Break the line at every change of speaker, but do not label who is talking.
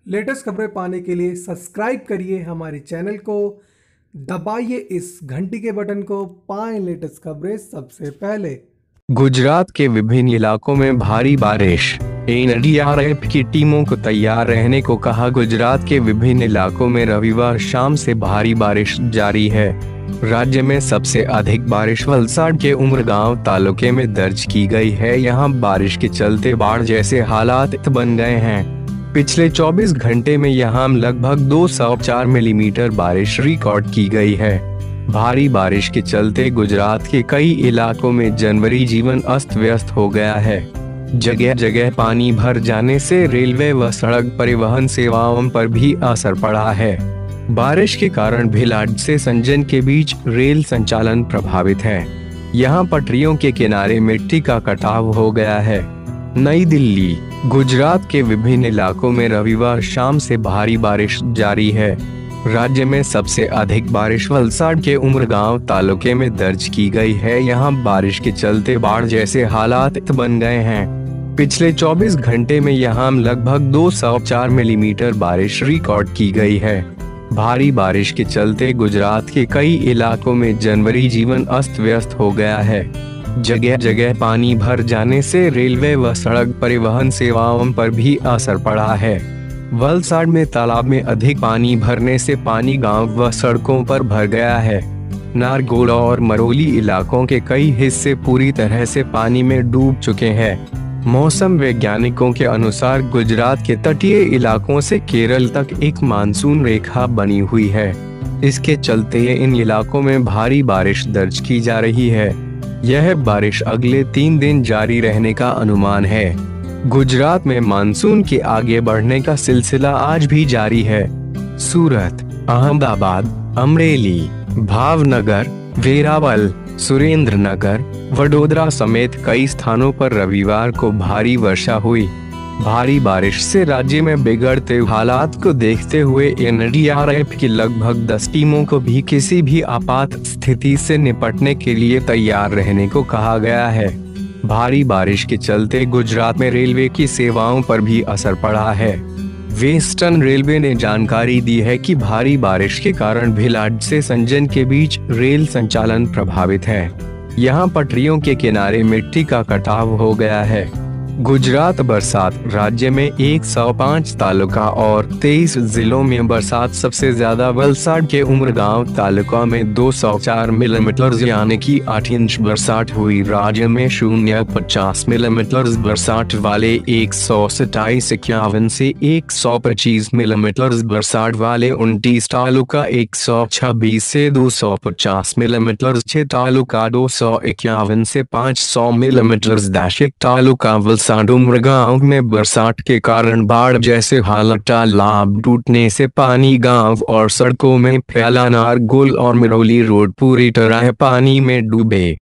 Latest खबरें पाने के लिए सब्सक्राइब करिए हमारे चैनल को, दबाइए इस घंटी के बटन को, पाएं लेटेस्ट खबरें सबसे पहले।
गुजरात के विभिन्न इलाकों में भारी बारिश, एनडीआरएफ की टीमों को तैयार रहने को कहा। गुजरात के विभिन्न इलाकों में रविवार शाम से भारी बारिश जारी है। राज्य में सबसे अधिक बारिश वलसाड के उमरगांव तालुके में दर्ज की गई है। यहां बारिश के चलते बाढ़ जैसे हालात बन गए हैं। पिछले 24 घंटे में यहां लगभग 204 मिलीमीटर बारिश रिकॉर्ड की गई है। भारी बारिश के चलते गुजरात के कई इलाकों में जनवरी जीवन अस्त व्यस्त हो गया है। जगह जगह पानी भर जाने से रेलवे व सड़क परिवहन सेवाओं पर भी असर पड़ा है। बारिश के कारण भिलाड से संजन के बीच रेल संचालन प्रभावित है। यहां पटरियों के किनारे मिट्टी का कटाव हो गया है। नई दिल्ली, गुजरात के विभिन्न इलाकों में रविवार शाम से भारी बारिश जारी है। राज्य में सबसे अधिक बारिश वलसाड के उमरगांव तालुके में दर्ज की गई है। यहां बारिश के चलते बाढ़ जैसे हालात बन गए हैं। पिछले 24 घंटे में यहां लगभग 204 मिलीमीटर बारिश रिकॉर्ड की गई है। भारी बारिश के चलते गुजरात के कई इलाकों में जनवरी जीवन अस्त व्यस्त हो गया है। जगह जगह पानी भर जाने से रेलवे व सड़क परिवहन सेवाओं पर भी असर पड़ा है। वलसाड में तालाब में अधिक पानी भरने से पानी गांव व सड़कों पर भर गया है। नारगोल और मरोली इलाकों के कई हिस्से पूरी तरह से पानी में डूब चुके हैं। मौसम वैज्ञानिकों के अनुसार गुजरात के तटीय इलाकों से केरल तक एक मानसून रेखा बनी हुई है। इसके चलते इन इलाकों में भारी बारिश दर्ज की जा रही है। यह बारिश अगले 3 दिन जारी रहने का अनुमान है। गुजरात में मानसून के आगे बढ़ने का सिलसिला आज भी जारी है। सूरत, अहमदाबाद, अमरेली, भावनगर, वेरावल, सुरेंद्रनगर, वडोदरा समेत कई स्थानों पर रविवार को भारी वर्षा हुई। भारी बारिश से राज्य में बिगड़ते हालात को देखते हुए एनडीआरएफ की लगभग 10 टीमों को भी किसी भी आपात स्थिति से निपटने के लिए तैयार रहने को कहा गया है। भारी बारिश के चलते गुजरात में रेलवे की सेवाओं पर भी असर पड़ा है। वेस्टर्न रेलवे ने जानकारी दी है कि भारी बारिश के कारण भिलाड से संजन के बीच रेल संचालन प्रभावित है। यहां पटरियों के किनारे मिट्टी का कटाव हो गया है। गुजरात बरसात, राज्य में 105 तालुका और 23 जिलों में बरसात सबसे ज्यादा वलसाड के उमरगांव तालुका में 204 मिलीमीटर यानी कि 8 इंच बरसात हुई। राज्य में 0.50 मिलीमीटर बरसात वाले 127-51 से 125 मिलीमीटर बरसात वाले 29 तालुका, 126 से 250 मिलीमीटर 6 तालुका, 251 से 500 मिलीमीटर 10 तालुका। उमरगांव में बरसात के कारण बाढ़ जैसे हालात, तालाब टूटने से पानी गांव और सड़कों में फैला। नारगोल और मिरौली रोड पूरी तरह पानी में डूबे।